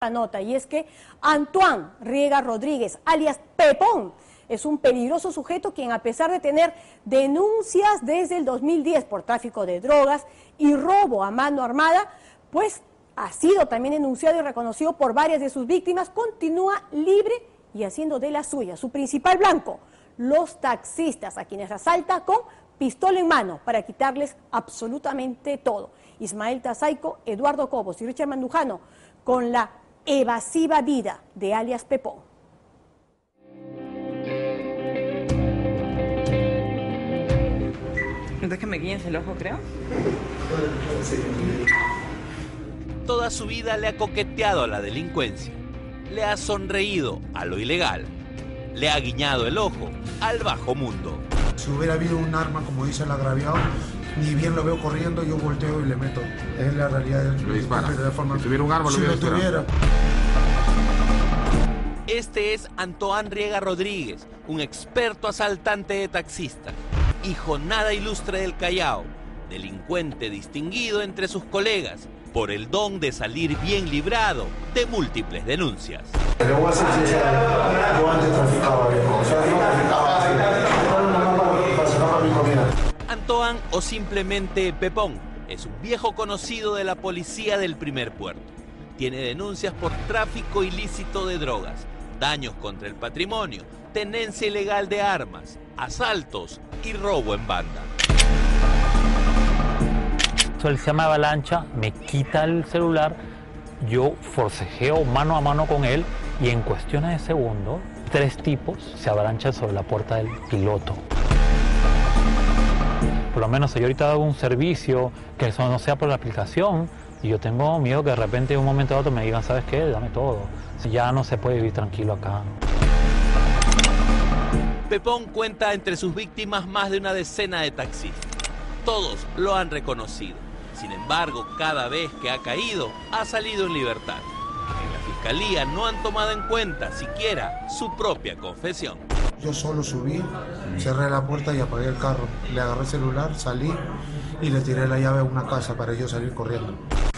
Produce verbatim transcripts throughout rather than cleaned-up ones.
La nota, y es que Antoine Riega Rodríguez, alias Pepón, es un peligroso sujeto quien, a pesar de tener denuncias desde el dos mil diez por tráfico de drogas y robo a mano armada, pues ha sido también denunciado y reconocido por varias de sus víctimas, continúa libre y haciendo de la suya. Su principal blanco, los taxistas, a quienes asalta con pistola en mano para quitarles absolutamente todo. Ismael Tazaico, Eduardo Cobos y Richard Mandujano con la evasiva vida de alias Pepón. ¿Entonces que me guíes el ojo, creo? Toda su vida le ha coqueteado a la delincuencia, le ha sonreído a lo ilegal, le ha guiñado el ojo al bajo mundo. Si hubiera habido un arma, como dice el agraviado, ni bien lo veo corriendo, yo volteo y le meto. Es la realidad. Lo dispara. De forma... Si tuviera un arma, si lo lo hubiera tuviera. Este es Antoine Riega Rodríguez, un experto asaltante de taxistas, hijo nada ilustre del Callao, delincuente distinguido entre sus colegas por el don de salir bien librado de múltiples denuncias. Le voy a ser sincero, yo antes traficaba, viejo. O sea, yo traficaba así. Falsificaba mi comida. Antoine, o simplemente Pepón, es un viejo conocido de la policía del primer puerto. Tiene denuncias por tráfico ilícito de drogas, daños contra el patrimonio, tenencia ilegal de armas, asaltos y robo en banda. Él se llama Avalancha, me quita el celular, yo forcejeo mano a mano con él y en cuestiones de segundos, tres tipos se avalanchan sobre la puerta del piloto. Por lo menos si yo ahorita hago un servicio que eso no sea por la aplicación y yo tengo miedo que de repente de un momento a otro me digan, ¿sabes qué? Dame todo. Ya no se puede vivir tranquilo acá. Pepón cuenta entre sus víctimas más de una decena de taxistas. Todos lo han reconocido. Sin embargo, cada vez que ha caído, ha salido en libertad. En la fiscalía no han tomado en cuenta siquiera su propia confesión. Yo solo subí, cerré la puerta y apagué el carro. Le agarré el celular, salí y le tiré la llave a una casa para yo salir corriendo.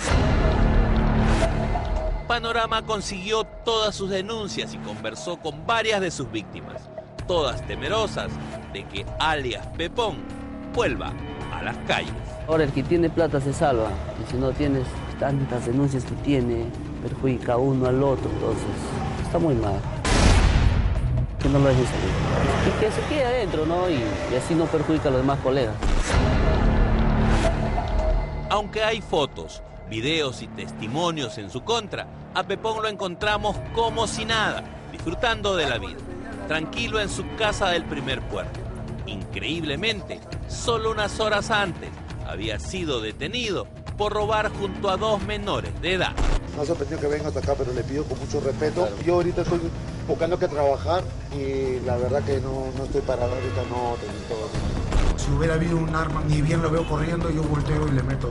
Panorama consiguió todas sus denuncias y conversó con varias de sus víctimas, todas temerosas de que alias Pepón vuelva a las calles. Ahora el que tiene plata se salva, y si no tienes tantas denuncias que tiene, perjudica uno al otro, entonces está muy mal. Que no lo dejen salir. Y que se quede adentro, ¿no? Y, y así no perjudica a los demás colegas. Aunque hay fotos, videos y testimonios en su contra, a Pepón lo encontramos como si nada, disfrutando de la vida, tranquilo en su casa del primer puerto. Increíblemente, solo unas horas antes había sido detenido por robar junto a dos menores de edad. No sorprendió que venga hasta acá, pero le pido con mucho respeto. Claro. Yo ahorita estoy buscando que trabajar y la verdad que no, no estoy parado ahorita, no tengo todo. Si hubiera habido un arma, ni bien lo veo corriendo, yo volteo y le meto.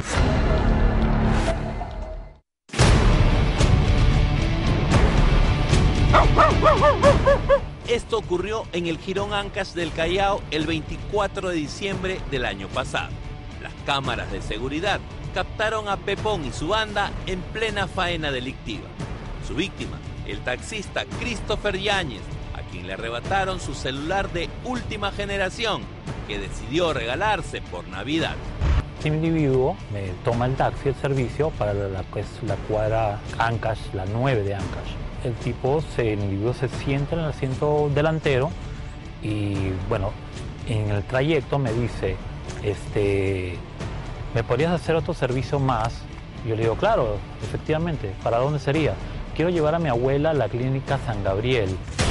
Esto ocurrió en el Jirón Ancash del Callao el veinticuatro de diciembre del año pasado. Las cámaras de seguridad captaron a Pepón y su banda en plena faena delictiva. Su víctima, el taxista Christopher Yáñez, a quien le arrebataron su celular de última generación, que decidió regalarse por Navidad. Este individuo me toma el taxi, el servicio, para la, la, la cuadra Ancash, la nueve de Ancash. El tipo, se, el individuo se sienta en el asiento delantero y, bueno, en el trayecto me dice, este, ¿me podrías hacer otro servicio más? Yo le digo, claro, efectivamente, ¿para dónde sería? Quiero llevar a mi abuela a la clínica San Gabriel.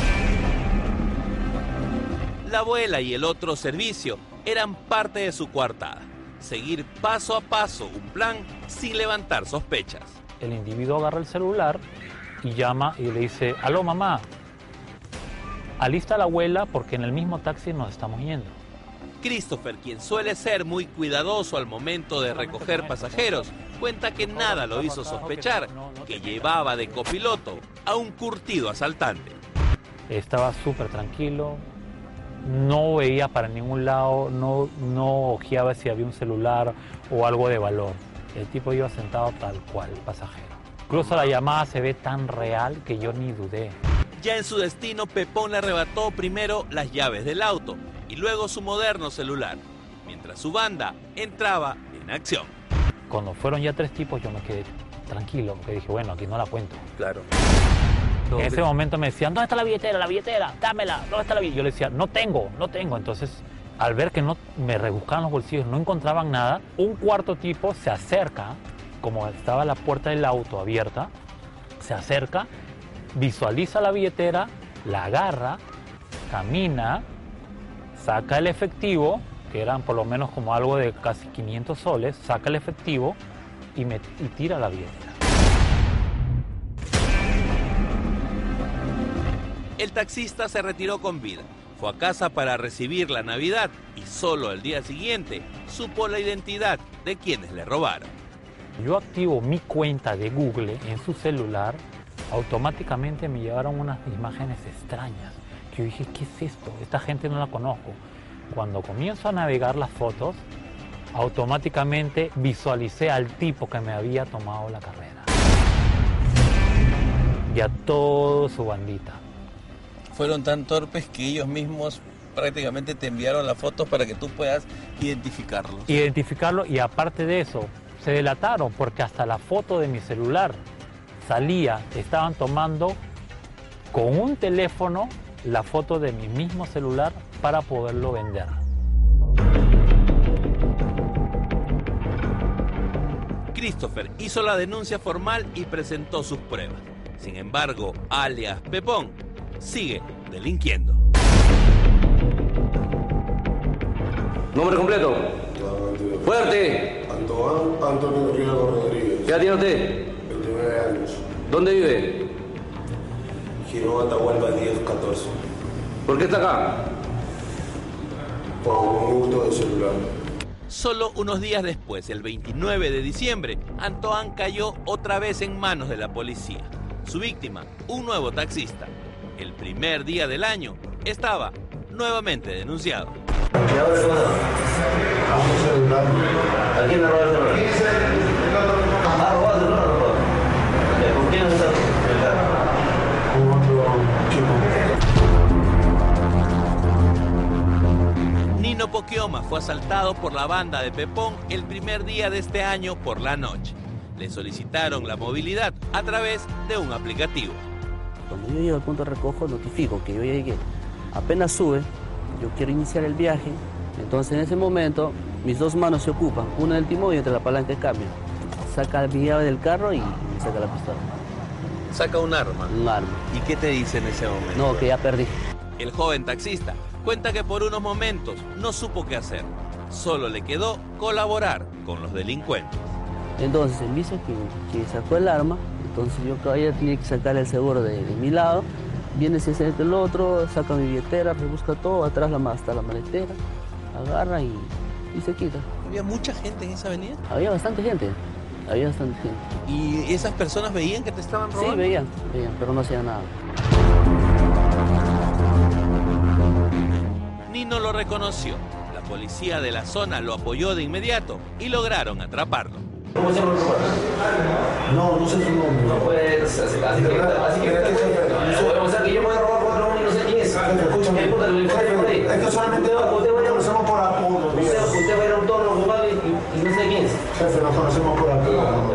La abuela y el otro servicio eran parte de su coartada. Seguir paso a paso un plan sin levantar sospechas. El individuo agarra el celular y llama y le dice, aló mamá, alista a la abuela porque en el mismo taxi nos estamos yendo. Christopher, quien suele ser muy cuidadoso al momento de recoger pasajeros, cuenta que nada lo hizo sospechar que llevaba de copiloto a un curtido asaltante. Estaba súper tranquilo, no veía para ningún lado, no, no ojeaba si había un celular o algo de valor. El tipo iba sentado tal cual, pasajero. Incluso la llamada se ve tan real que yo ni dudé. Ya en su destino, Pepón le arrebató primero las llaves del auto y luego su moderno celular, mientras su banda entraba en acción. Cuando fueron ya tres tipos, yo me quedé tranquilo, porque dije, bueno, aquí no la cuento. Claro. En ese momento me decían, ¿dónde está la billetera? La billetera, dámela, ¿dónde está la billetera? Yo le decía, no tengo, no tengo. Entonces, al ver que no me rebuscaban los bolsillos, no encontraban nada, un cuarto tipo se acerca, como estaba la puerta del auto abierta, se acerca, visualiza la billetera, la agarra, camina, saca el efectivo, que eran por lo menos como algo de casi quinientos soles, saca el efectivo y, me, y tira la billetera. El taxista se retiró con vida. Fue a casa para recibir la Navidad y solo al día siguiente supo la identidad de quienes le robaron. Yo activo mi cuenta de Google en su celular, automáticamente me llevaron unas imágenes extrañas. Que yo dije, ¿qué es esto? Esta gente no la conozco. Cuando comienzo a navegar las fotos, automáticamente visualicé al tipo que me había tomado la carrera. Y a toda su bandita. Fueron tan torpes que ellos mismos prácticamente te enviaron las fotos para que tú puedas identificarlos. Identificarlo, y aparte de eso, se delataron porque hasta la foto de mi celular salía, estaban tomando con un teléfono la foto de mi mismo celular para poderlo vender. Christopher hizo la denuncia formal y presentó sus pruebas. Sin embargo, alias Pepón sigue delinquiendo. Nombre completo. Fuerte. Antoine Antonio Riego Rodríguez. ¿Qué edad tiene usted? veintinueve años. ¿Dónde vive? Girón Atahualpa diez catorce. ¿Por qué está acá? Por un hurto de celular. Solo unos días después, el veintinueve de diciembre, Antoine cayó otra vez en manos de la policía. Su víctima, un nuevo taxista. El primer día del año, estaba nuevamente denunciado. ¿Y ahora qué pasa? Un celular. ¿A quién le robó el celular? ¿Ha robado el celular o no? ¿Con quién está el carro? Un otro chico. Nino Poquioma fue asaltado por la banda de Pepón el primer día de este año por la noche. Le solicitaron la movilidad a través de un aplicativo. Cuando yo llego al punto de recojo, notifico que yo ya llegué. Apenas sube, yo quiero iniciar el viaje, entonces en ese momento mis dos manos se ocupan, una del timón y otra de la palanca de cambio. Saca mi llave del carro y me saca la pistola. Saca un arma. Un arma. ¿Y qué te dice en ese momento? No, que ya perdí. El joven taxista cuenta que por unos momentos no supo qué hacer. Solo le quedó colaborar con los delincuentes. Entonces él dice que, que sacó el arma, entonces yo todavía tenía que sacar el seguro de, de mi lado. Viene ese acerca el otro, saca mi billetera, rebusca todo, atrás la, está la maletera, agarra y, y se quita. ¿Había mucha gente en esa avenida? Había bastante gente, había bastante gente. ¿Y esas personas veían que te estaban robando? Sí, veían, veían, pero no hacían nada. Nino lo reconoció. La policía de la zona lo apoyó de inmediato y lograron atraparlo. ¿Cómo se llama el robot? No, no sé su nombre. No puedes, así que así que o sea que yo me voy a robar cuatro hombres y no sé quién es. Escúchame. ¿Qué importa? Es que solamente usted conocemos por apodo. usted va a ir a un tono jugado y, y no sé quién es. Jefe, nos conocemos por apodo.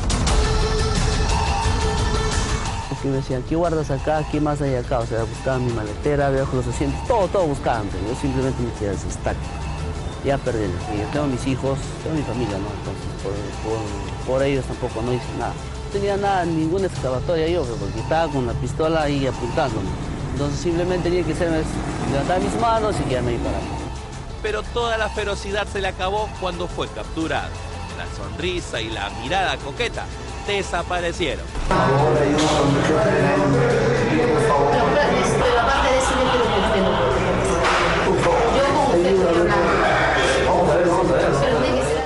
Que me decían, ¿qué guardas acá? ¿Qué más hay acá? O sea, buscaban mi maletera, debajo de los asientos, todo, todo buscaban. Pero yo simplemente me quedé estático. Ya perdí. Yo tengo mis hijos, tengo mi familia, ¿no? Entonces, por, por, por ellos tampoco no hice nada. No tenía nada, ninguna excavatoria yo, porque estaba con la pistola ahí apuntándome. Entonces, simplemente tenía que hacerme levantar mis manos y quedarme ahí parado. Pero toda la ferocidad se le acabó cuando fue capturado. La sonrisa y la mirada coqueta desaparecieron. Pero aparte de eso, yo quiero que usted no puede. Yo con usted no quiero nada. Vamos a ver, vamos a ver. Pero tiene que ser.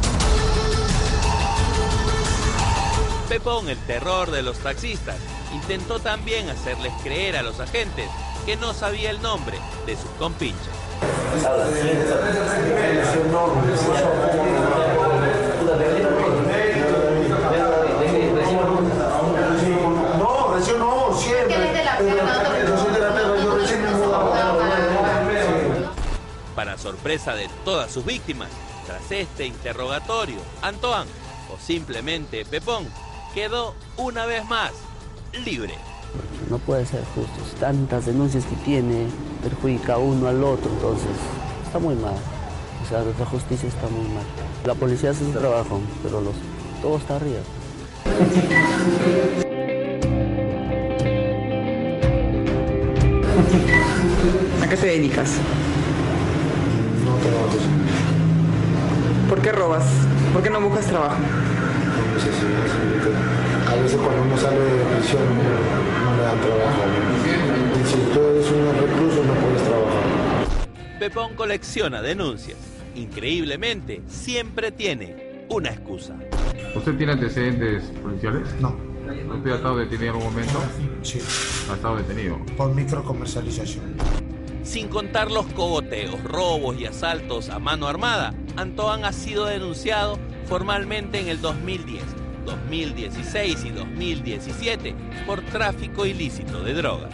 Pepón, el terror de los taxistas, intentó también hacerles creer a los agentes que no sabía el nombre de sus compinches. sorpresa de todas sus víctimas, tras este interrogatorio, Antoine, o simplemente Pepón, quedó una vez más libre. No puede ser justo. Tantas denuncias que tiene, perjudica uno al otro, entonces está muy mal. O sea, nuestra justicia está muy mal. La policía hace su trabajo, pero los, todo está arriba. ¿A qué te dedicas? No trabajo. ¿Por qué robas? ¿Por qué no buscas trabajo? No sé si a veces cuando uno sale de prisión no, no le dan trabajo. Y si tú eres un recluso no puedes trabajar. Pepón colecciona denuncias. Increíblemente, siempre tiene una excusa. ¿Usted tiene antecedentes policiales? No. ¿Usted ha estado detenido en algún momento? Sí. ¿Ha estado detenido? Por microcomercialización. Sin contar los cogoteos, robos y asaltos a mano armada, Antoine ha sido denunciado formalmente en el dos mil diez, dos mil dieciséis y dos mil diecisiete por tráfico ilícito de drogas.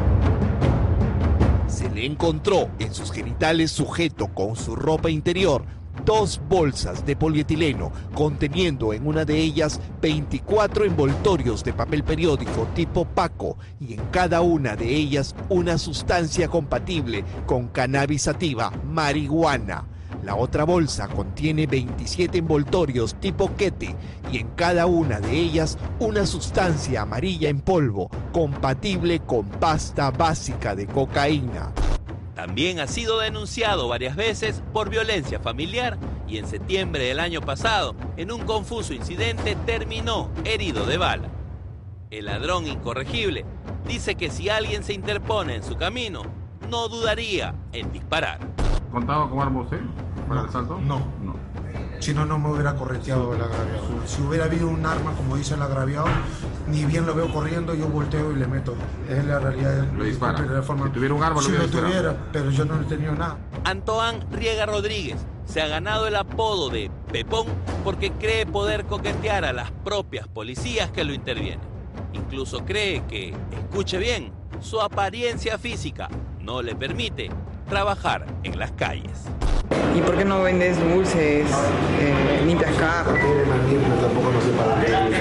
Se le encontró en sus genitales sujeto con su ropa interior dos bolsas de polietileno conteniendo en una de ellas veinticuatro envoltorios de papel periódico tipo Paco y en cada una de ellas una sustancia compatible con cannabis sativa, marihuana. La otra bolsa contiene veintisiete envoltorios tipo Quete y en cada una de ellas una sustancia amarilla en polvo compatible con pasta básica de cocaína. También ha sido denunciado varias veces por violencia familiar y en septiembre del año pasado, en un confuso incidente, terminó herido de bala. El ladrón incorregible dice que si alguien se interpone en su camino, no dudaría en disparar. ¿Contaba con arma usted para el asalto? No. No. Si no, no me hubiera correteado el agraviado. Si hubiera habido un arma, como dice el agraviado, ni bien lo veo corriendo, yo volteo y le meto. Es la realidad. Lo dispara. De forma... Si tuviera un arma, si lo hubiera lo tuviera, pero yo no he tenido nada. Antoine Riega Rodríguez se ha ganado el apodo de Pepón porque cree poder coquetear a las propias policías que lo intervienen. Incluso cree que, escuche bien, su apariencia física no le permite trabajar en las calles. ¿Y por qué no vendes dulces, eh, limpias carros? Tampoco no sé para qué.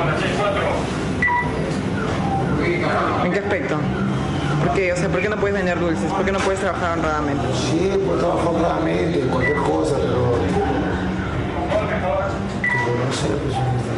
¿En qué aspecto? ¿Por qué? O sea, ¿por qué no puedes vender dulces? ¿Por qué no puedes trabajar honradamente? Sí, puedo trabajar honradamente en cualquier cosa, pero... pero no sé, pues...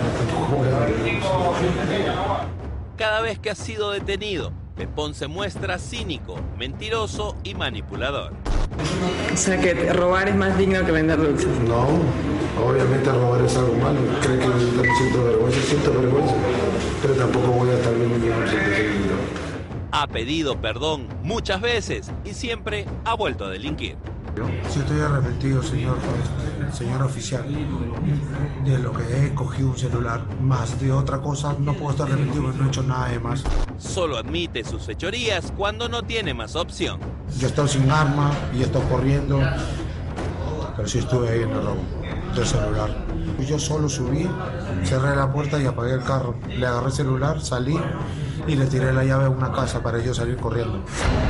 Cada vez que ha sido detenido, Pepón se muestra cínico, mentiroso y manipulador. O sea, que robar es más digno que vender dulces. No, obviamente robar es algo malo. Cree que me siento vergüenza, siento vergüenza, pero tampoco voy a estar vendiendo dulces. Ha pedido perdón muchas veces y siempre ha vuelto a delinquir. Sí, estoy arrepentido, señor, señor oficial, de lo que he cogido un celular. Más de otra cosa, no puedo estar arrepentido porque no he hecho nada de más. Solo admite sus fechorías cuando no tiene más opción. Yo he estado sin arma y he estado corriendo, pero sí estuve ahí en el robo del celular. Yo solo subí, cerré la puerta y apagué el carro. Le agarré el celular, salí y le tiré la llave a una casa para yo salir corriendo.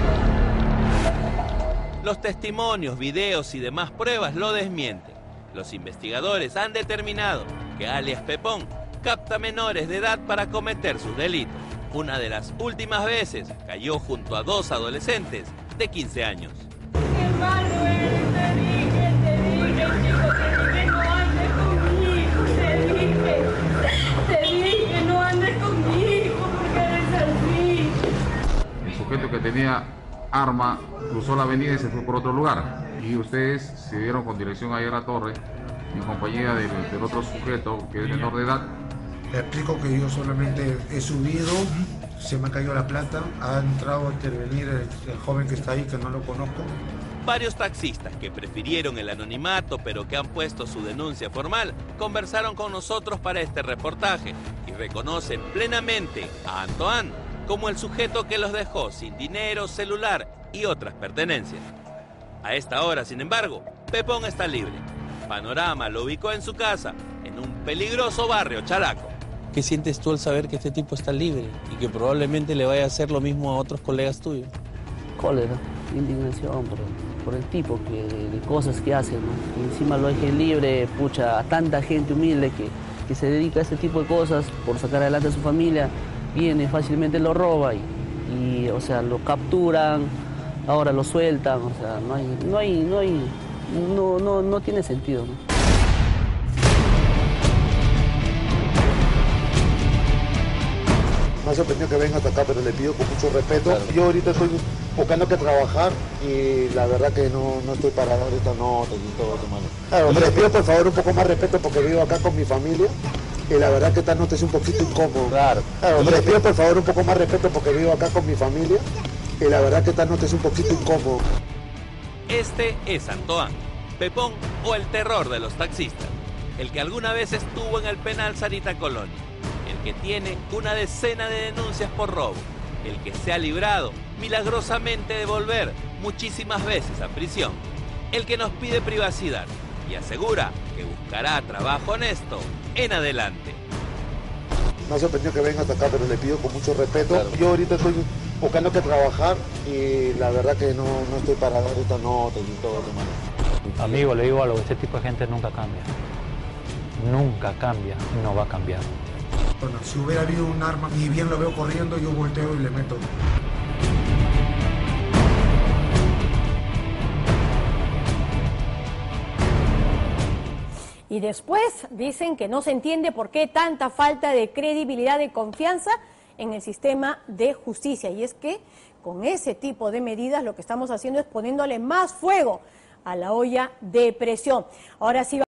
Los testimonios, videos y demás pruebas lo desmienten. Los investigadores han determinado que alias Pepón capta menores de edad para cometer sus delitos. Una de las últimas veces cayó junto a dos adolescentes de quince años. Qué malo eres, te dije, te dije, chico, te dije, no andes conmigo, te dije, te dije, no andes conmigo, porque eres así. El sujeto que tenía arma cruzó la avenida y se fue por otro lugar. Y ustedes se dieron con dirección ahí a la torre en compañía del, del otro sujeto que es menor de edad. Le explico que yo solamente he subido, se me ha caído la plata, ha entrado a intervenir el, el joven que está ahí, que no lo conozco. Varios taxistas que prefirieron el anonimato pero que han puesto su denuncia formal conversaron con nosotros para este reportaje y reconocen plenamente a Antoine como el sujeto que los dejó sin dinero, celular y otras pertenencias. A esta hora, sin embargo, Pepón está libre. Panorama lo ubicó en su casa, en un peligroso barrio chalaco. ¿Qué sientes tú al saber que este tipo está libre y que probablemente le vaya a hacer lo mismo a otros colegas tuyos? Cólera, indignación, bro. por el tipo que, de cosas que hace, ¿no? Y encima lo deje libre, pucha, a tanta gente humilde que, que se dedica a este tipo de cosas por sacar adelante a su familia, viene, fácilmente lo roba y, y o sea, lo capturan, ahora lo sueltan, o sea, no hay, no hay, no hay, no, no, no tiene sentido, ¿no? Me ha sorprendido que venga hasta acá, pero le pido con mucho respeto. Claro. Yo ahorita estoy buscando que trabajar y la verdad que no, no estoy parado ahorita, no, todo hermano. Claro, les pido por favor un poco más respeto porque vivo acá con mi familia y la verdad que esta noche es un poquito incómodo. Claro. Claro, les pido por favor un poco más respeto porque vivo acá con mi familia y la verdad que esta noche es un poquito incómodo. Este es Antoine, Pepón o el terror de los taxistas, el que alguna vez estuvo en el penal Sarita Colonia, el que tiene una decena de denuncias por robo, el que se ha librado milagrosamente de volver muchísimas veces a prisión, el que nos pide privacidad y asegura que buscará trabajo honesto en adelante. Me ha sorprendido que venga hasta acá, pero le pido con mucho respeto. Claro. Yo ahorita estoy buscando que trabajar y la verdad que no, no estoy parado ahorita, no, todo hermano. Amigo, le digo algo, este tipo de gente nunca cambia. Nunca cambia, no va a cambiar. Bueno, si hubiera habido un arma y bien lo veo corriendo, yo volteo y le meto. Y después dicen que no se entiende por qué tanta falta de credibilidad, de confianza en el sistema de justicia. Y es que con ese tipo de medidas lo que estamos haciendo es poniéndole más fuego a la olla de presión. Ahora sí.